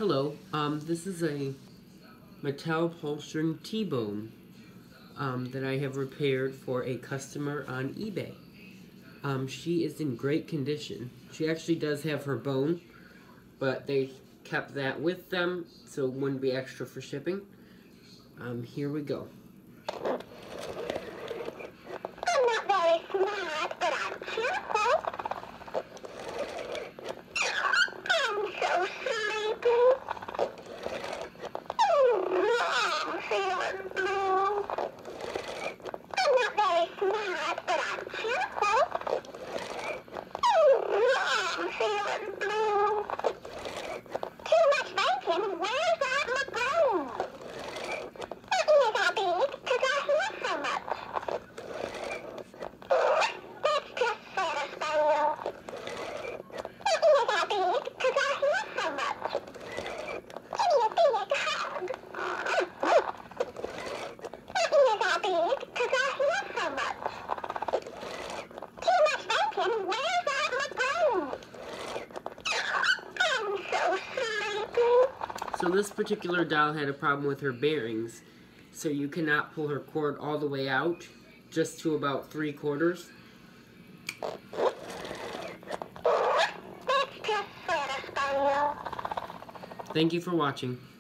Hello, this is a Mattel upholstering T-bone that I have repaired for a customer on eBay. She is in great condition. She actually does have her bone, but they kept that with them, so it wouldn't be extra for shipping. Here we go. I'm not very smart, but I'm cheerful. I'm so sleepy. I'm feeling blue. I'm not very smart, but I'm cheerful. I'm feeling blue. Too much bacon, where's that lagoon? My ears are big, 'cause I hear so much. That's just satisfying. My ears are big, 'cause I hear so much. Give me a big hug. My ears are big, 'cause I hear so much. Too much bacon, where's that lagoon? I'm so sleepy. So this particular doll had a problem with her bearings, so you cannot pull her cord all the way out, just to about 3/4. That's just satisfying. Thank you for watching.